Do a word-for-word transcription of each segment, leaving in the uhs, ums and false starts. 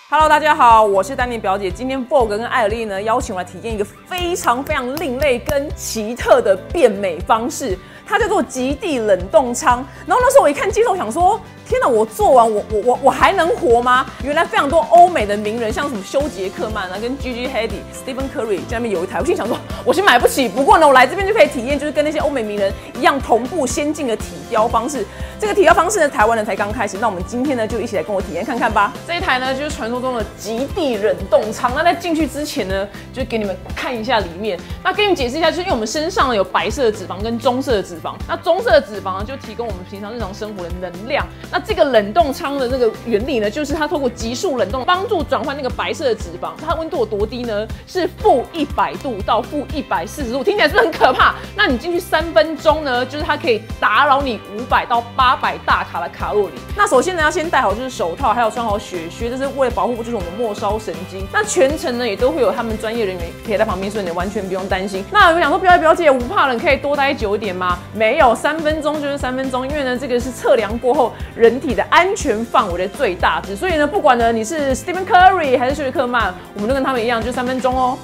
Hello， 大家好，我是丹妮表姐。今天 Vogue 跟艾尔丽呢邀请我来体验一个非常非常另类跟奇特的变美方式，它叫做极地冷冻舱。然后那时候我一看介绍，想说：天哪，我做完我我我我还能活吗？原来非常多欧美的名人，像什么休杰克曼啊，跟 Gigi Hadid、Stephen Curry 在那边有一台，我心想说，我先买不起。不过呢，我来这边就可以体验，就是跟那些欧美名人一样同步先进的体雕方式。这个体雕方式呢，台湾人才刚开始。那我们今天呢，就一起来跟我体验看看吧。这一台呢，就是传说中的极地冷冻舱。那在进去之前呢，就给你们看一下里面。那跟你们解释一下，就是因为我们身上呢有白色的脂肪跟棕色的脂肪。那棕色的脂肪呢，就提供我们平常日常生活的能量。那这个冷冻舱的那个原理呢，就是它透过急速冷冻，帮助转换那个白色的脂肪。它温度有多低呢？是负一百度到负一百四十度，听起来是不是很可怕？那你进去三分钟呢，就是它可以打扰你五百到八百大卡的卡路里。那首先呢，要先戴好就是手套，还有穿好雪靴，这是为了保护就是我们末梢神经。那全程呢，也都会有他们专业人员陪在旁边，所以你完全不用担心。那有想说，表姐表姐，我不怕冷，可以多待久一点吗？没有，三分钟就是三分钟，因为呢，这个是测量过后人体的安全范围的最大值，所以呢，不管呢你是 Stephen Curry 还是休杰克曼，我们都跟他们一样，就三分钟哦。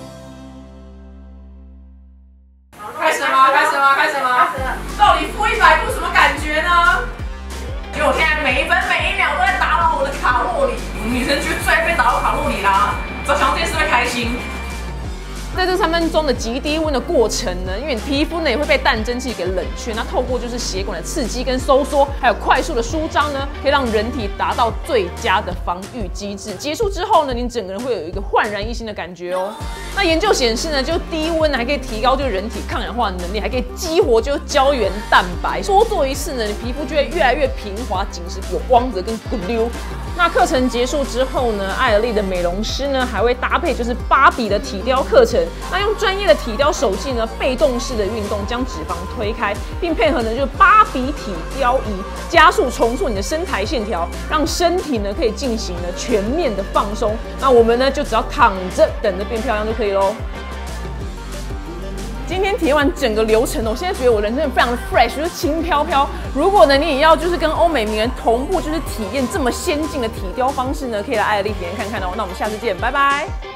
开始吗？开始吗？开始吗？开始了。到底负一百度什么感觉呢？因为我现在每一分每一秒都在打扰我的卡路里，女生就最爱被打扰卡路里啦。只要想到这件事会开心。在这三分钟的极低温的过程呢，因为你皮肤呢也会被氮蒸汽给冷却，那透过就是血管的刺激跟收缩，还有快速的舒张呢，可以让人体达到最佳的防御机制。结束之后呢，你整个人会有一个焕然一新的感觉哦。那研究显示呢，就低温还可以提高就是人体抗氧化的能力，还可以激活就是胶原蛋白。多做一次呢，你皮肤就会越来越平滑、紧实、有光泽跟滚溜。那课程结束之后呢，艾尔丽的美容师呢还会搭配就是芭比的体雕课程。那用专业的体雕手技呢，被动式的运动将脂肪推开，并配合呢就是芭比体雕仪，加速重塑你的身材线条，让身体呢可以进行呢全面的放松。那我们呢就只要躺着等着变漂亮就可以咯。今天体验完整个流程，我现在觉得我人真的非常的 fresh， 就是轻飘飘。如果呢你也要就是跟欧美名人同步就是体验这么先进的体雕方式呢，可以来艾尔丽体验看看哦。那我们下次见，拜拜。